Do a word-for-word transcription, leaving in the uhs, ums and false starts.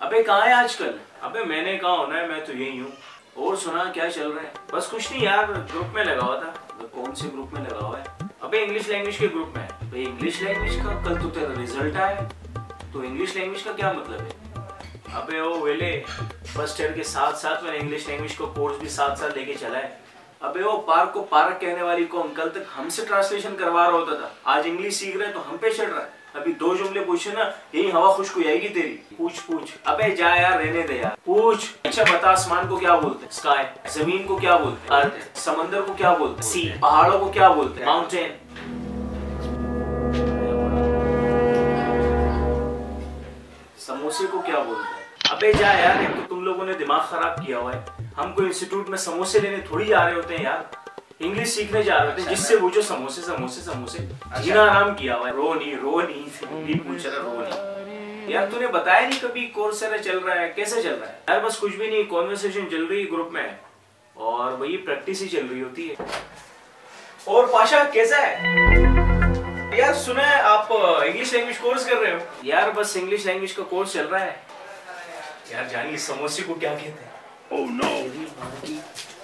अबे कहाँ है आजकल? अबे मैंने कहा होना है, मैं तो यही हूँ। और सुना क्या चल रहा है? बस कुछ नहीं यार, ग्रुप में लगा हुआ था। तो कौन से ग्रुप में लगा हुआ है? अबे इंग्लिश लैंग्वेज के ग्रुप में। भाई इंग्लिश लैंग्वेज का कल तो तेरा रिजल्ट आया, तो इंग्लिश लैंग्वेज का क्या मतलब है? अबे ओ वेले, फर्स्ट ईयर के साथ साथ मैंने इंग्लिश लैंग्वेज का कोर्स भी साथ साथ लेके चला है। अबे वो पार्क को पार्क कहने वाली को अंकल तक हमसे ट्रांसलेशन करवा रहा होता था, आज इंग्लिश सीख रहे तो हम पे चढ़ रहा है। अभी दो जुमले पूछे ना, यही हवा खुश्क हो जाएगी तेरी। पूछ पूछ। अबे जा यार, रहने दे यार। पूछ। अच्छा बता, आसमान को क्या बोलते हैं? स्काई। जमीन को क्या बोलते हैं? अर्थ। समंदर को क्या बोलते हैं? सी। पहाड़ों को क्या बोलते हैं? माउंटेन। समोसे को क्या बोलते हैं? अबे जा यार, एक तो तुम लोगों ने दिमाग खराब किया हुआ है। हम कोई इंस्टीट्यूट में समोसे लेने थोड़ी जा रहे होते हैं यार, इंग्लिश सीखने जा रहे थे, जिससे वो जो समोसे समोसे समोसे जीना आराम किया हुआ है। रो नहीं रो नहीं नहीं पूछ रहा, रो नहीं यार। तूने बताया नहीं कभी कोर्सेरा चल रहा है, कैसे चल रहा है यार? बस कुछ भी नहीं, कॉन्वर्सेशन चल रही है ग्रुप में और वही प्रैक्टिस ही चल रही होती है। और पाशा कैसा है यार? सुना है आप इंग्लिश लैंग्वेज कोर्स कर रहे हो यार? बस इंग्लिश लैंग्वेज का कोर्स चल रहा है यार। जानिए समोसे को क्या कहते हैं? Oh no.